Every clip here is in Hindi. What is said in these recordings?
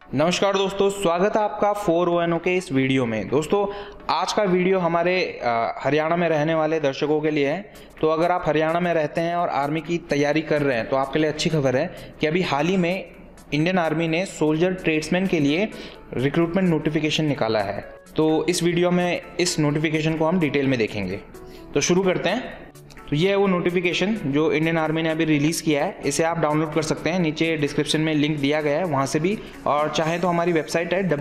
नमस्कार दोस्तों, स्वागत है आपका 4ONO के इस वीडियो में। दोस्तों आज का वीडियो हमारे हरियाणा में रहने वाले दर्शकों के लिए है। तो अगर आप हरियाणा में रहते हैं और आर्मी की तैयारी कर रहे हैं तो आपके लिए अच्छी खबर है कि अभी हाल ही में इंडियन आर्मी ने सोल्जर ट्रेड्समैन के लिए रिक्रूटमेंट नोटिफिकेशन निकाला है। तो इस वीडियो में इस नोटिफिकेशन को हम डिटेल में देखेंगे। तो शुरू करते हैं। तो ये है वो नोटिफिकेशन जो इंडियन आर्मी ने अभी रिलीज़ किया है। इसे आप डाउनलोड कर सकते हैं, नीचे डिस्क्रिप्शन में लिंक दिया गया है वहाँ से भी, और चाहे तो हमारी वेबसाइट है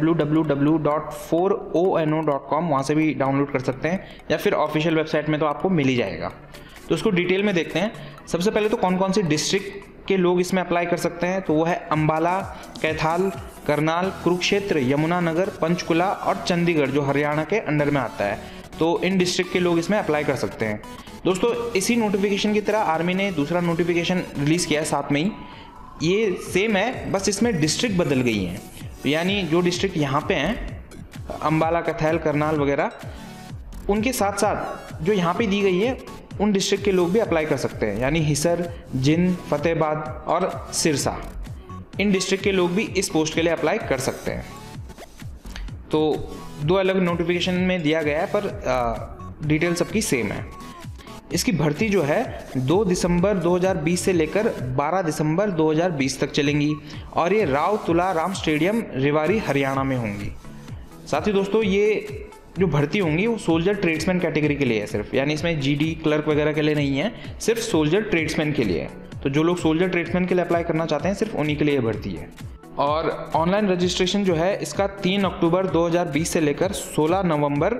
www.4ono.com, वहाँ से भी डाउनलोड कर सकते हैं, या फिर ऑफिशियल वेबसाइट में तो आपको मिल ही जाएगा। तो उसको डिटेल में देखते हैं। सबसे पहले तो कौन कौन सी डिस्ट्रिक्ट के लोग इसमें अप्लाई कर सकते हैं। तो वो है अम्बाला, कैथाल, करनाल, कुरुक्षेत्र, यमुनानगर, पंचकुला और चंडीगढ़ जो हरियाणा के अंडर में आता है। तो इन डिस्ट्रिक्ट के लोग इसमें अप्लाई कर सकते हैं। दोस्तों इसी नोटिफिकेशन की तरह आर्मी ने दूसरा नोटिफिकेशन रिलीज़ किया है साथ में ही। ये सेम है, बस इसमें डिस्ट्रिक्ट बदल गई हैं। यानी जो डिस्ट्रिक्ट यहाँ पे हैं, अम्बाला, कैथल, करनाल वगैरह, उनके साथ साथ जो यहाँ पे दी गई है उन डिस्ट्रिक्ट के लोग भी अप्लाई कर सकते हैं। यानी हिसर, जिंद, फतेहाबाद और सिरसा, इन डिस्ट्रिक्ट के लोग भी इस पोस्ट के लिए अप्लाई कर सकते हैं। तो दो अलग नोटिफिकेशन में दिया गया है, पर डिटेल सबकी सेम है। इसकी भर्ती जो है 2 दिसंबर 2020 से लेकर 12 दिसंबर 2020 तक चलेंगी, और ये राव तुलाराम स्टेडियम रेवाड़ी हरियाणा में होंगी। साथ ही दोस्तों ये जो भर्ती होंगी वो सोल्जर ट्रेड्समैन कैटेगरी के लिए है सिर्फ, यानी इसमें जीडी क्लर्क वगैरह के लिए नहीं है, सिर्फ सोल्जर ट्रेड्समैन के लिए है। तो जो लोग सोल्जर ट्रेड्समैन के लिए अप्लाई करना चाहते हैं सिर्फ उन्हीं के लिए भर्ती है। और ऑनलाइन रजिस्ट्रेशन जो है इसका 3 अक्टूबर 2020 से लेकर 16 नवंबर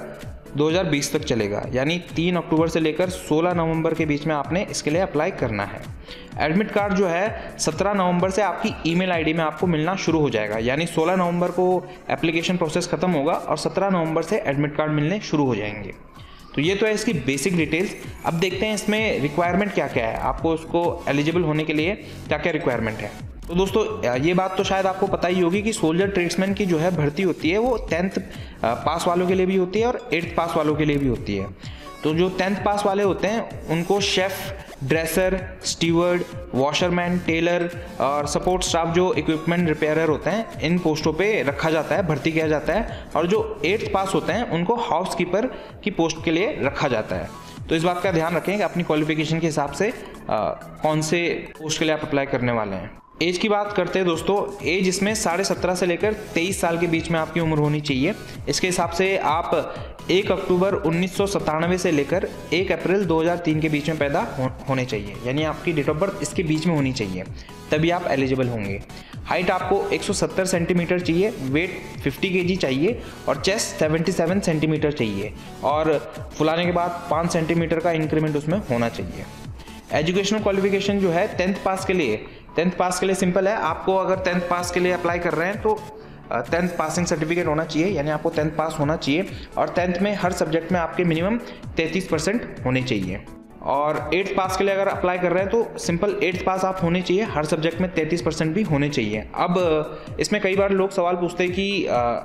2020 तक चलेगा। यानी 3 अक्टूबर से लेकर 16 नवंबर के बीच में आपने इसके लिए अप्लाई करना है। एडमिट कार्ड जो है 17 नवंबर से आपकी ईमेल आईडी में आपको मिलना शुरू हो जाएगा। यानी 16 नवंबर को एप्लीकेशन प्रोसेस खत्म होगा और 17 नवंबर से एडमिट कार्ड मिलने शुरू हो जाएंगे। तो ये तो है इसकी बेसिक डिटेल्स। अब देखते हैं इसमें रिक्वायरमेंट क्या क्या है, आपको उसको एलिजिबल होने के लिए क्या क्या रिक्वायरमेंट है। तो दोस्तों ये बात तो शायद आपको पता ही होगी कि सोल्जर ट्रेड्समैन की जो है भर्ती होती है वो 10th पास वालों के लिए भी होती है और 8th पास वालों के लिए भी होती है। तो जो 10th पास वाले होते हैं उनको chef, dresser, steward, washerman, tailor और सपोर्ट स्टाफ जो इक्विपमेंट रिपेयरर होते हैं, इन पोस्टों पे रखा जाता है, भर्ती किया जाता है। और जो 8th पास होते हैं उनको हाउसकीपर की पोस्ट के लिए रखा जाता है। तो इस बात का ध्यान रखें कि अपनी क्वालिफिकेशन के हिसाब से कौन से पोस्ट के लिए आप अप्लाई करने वाले हैं। एज की बात करते हैं दोस्तों, एज इसमें 17.5 से लेकर 23 साल के बीच में आपकी उम्र होनी चाहिए। इसके हिसाब से आप 1 अक्टूबर 1997 से लेकर 1 अप्रैल 2003 के बीच में पैदा होने चाहिए। यानी आपकी डेट ऑफ बर्थ इसके बीच में होनी चाहिए, तभी आप एलिजिबल होंगे। हाइट आपको 170 सेंटीमीटर चाहिए, वेट 50 kg चाहिए और चेस्ट 77 सेंटीमीटर चाहिए, और फुलाने के बाद 5 सेंटीमीटर का इंक्रीमेंट उसमें होना चाहिए। एजुकेशनल क्वालिफिकेशन जो है 10th पास के लिए, 10th पास के लिए सिंपल है। आपको अगर 10th पास के लिए अप्लाई कर रहे हैं तो 10th पासिंग सर्टिफिकेट होना चाहिए, यानी आपको 10th पास होना चाहिए। और 10th में हर सब्जेक्ट में आपके मिनिमम 33% होने चाहिए। और 8th पास के लिए अगर अप्लाई कर रहे हैं तो सिंपल 8th पास आप होने चाहिए, हर सब्जेक्ट में 33% भी होने चाहिए। अब इसमें कई बार लोग सवाल पूछते हैं कि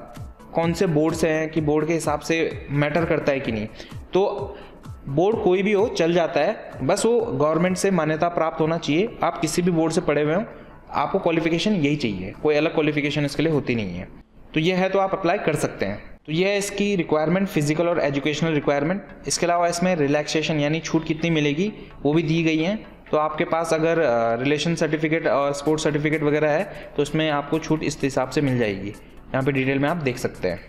कौन से बोर्ड से हैं, कि बोर्ड के हिसाब से मैटर करता है कि नहीं। तो बोर्ड कोई भी हो चल जाता है, बस वो गवर्नमेंट से मान्यता प्राप्त होना चाहिए। आप किसी भी बोर्ड से पढ़े हुए हो, आपको क्वालिफिकेशन यही चाहिए, कोई अलग क्वालिफिकेशन इसके लिए होती नहीं है। तो ये है तो आप अप्लाई कर सकते हैं। तो ये है इसकी रिक्वायरमेंट, फिजिकल और एजुकेशनल रिक्वायरमेंट। इसके अलावा इसमें रिलैक्सेशन यानी छूट कितनी मिलेगी वो भी दी गई है। तो आपके पास अगर रिलेशन सर्टिफिकेट और स्पोर्ट्स सर्टिफिकेट वगैरह है तो उसमें आपको छूट इस हिसाब से मिल जाएगी। यहाँ पे डिटेल में आप देख सकते हैं।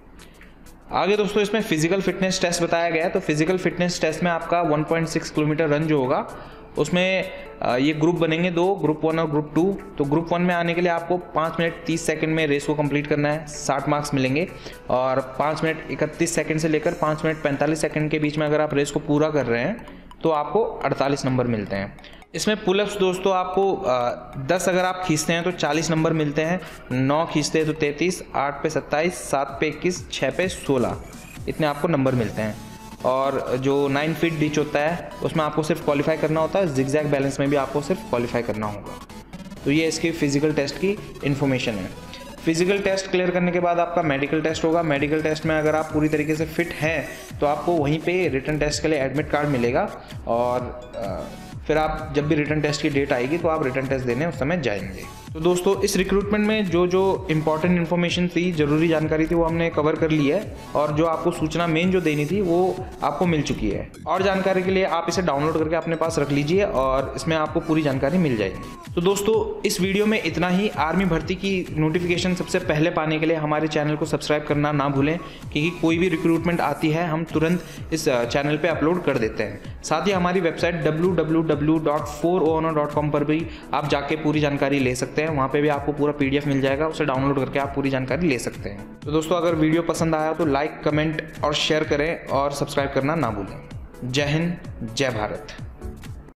आगे दोस्तों इसमें फिजिकल फिटनेस टेस्ट बताया गया है। तो फिजिकल फिटनेस टेस्ट में आपका 1.6 किलोमीटर रन जो होगा, उसमें ये ग्रुप बनेंगे दो, ग्रुप 1 और ग्रुप 2। तो ग्रुप 1 में आने के लिए आपको 5 मिनट 30 सेकंड में रेस को कंप्लीट करना है, 60 मार्क्स मिलेंगे। और 5 मिनट 31 सेकंड से लेकर 5 मिनट 45 सेकंड के बीच में अगर आप रेस को पूरा कर रहे हैं तो आपको 48 नंबर मिलते हैं। इसमें पुलअप्स दोस्तों आपको 10 अगर आप खींचते हैं तो 40 नंबर मिलते हैं, 9 खींचते हैं तो 33, 8 पे 27, 7 पे 21, 6 पे 16, इतने आपको नंबर मिलते हैं। और जो 9 फीट डिच होता है उसमें आपको सिर्फ क्वालिफाई करना होता है, जिगजैग बैलेंस में भी आपको सिर्फ क्वालिफाई करना होगा। तो ये इसकी फिजिकल टेस्ट की इन्फॉर्मेशन है। फिजिकल टेस्ट क्लियर करने के बाद आपका मेडिकल टेस्ट होगा। मेडिकल टेस्ट में अगर आप पूरी तरीके से फिट हैं तो आपको वहीं पे रिटन टेस्ट के लिए एडमिट कार्ड मिलेगा, और फिर आप जब भी रिटन टेस्ट की डेट आएगी तो आप रिटन टेस्ट देने उस समय जाएंगे। तो दोस्तों इस रिक्रूटमेंट में जो जो इम्पोर्टेंट इन्फॉर्मेशन थी, ज़रूरी जानकारी थी, वो हमने कवर कर ली है और जो आपको सूचना मेन जो देनी थी वो आपको मिल चुकी है। और जानकारी के लिए आप इसे डाउनलोड करके अपने पास रख लीजिए और इसमें आपको पूरी जानकारी मिल जाएगी। तो दोस्तों इस वीडियो में इतना ही। आर्मी भर्ती की नोटिफिकेशन सबसे पहले पाने के लिए हमारे चैनल को सब्सक्राइब करना ना भूलें, क्योंकि कोई भी रिक्रूटमेंट आती है हम तुरंत इस चैनल पे अपलोड कर देते हैं। साथ ही हमारी वेबसाइट www.4honor.com पर भी आप जाके पूरी जानकारी ले सकते हैं। वहाँ पे भी आपको पूरा PDF मिल जाएगा, उसे डाउनलोड करके आप पूरी जानकारी ले सकते हैं। तो दोस्तों अगर वीडियो पसंद आया तो लाइक, कमेंट और शेयर करें और सब्सक्राइब करना ना भूलें। जय हिंद, जय भारत।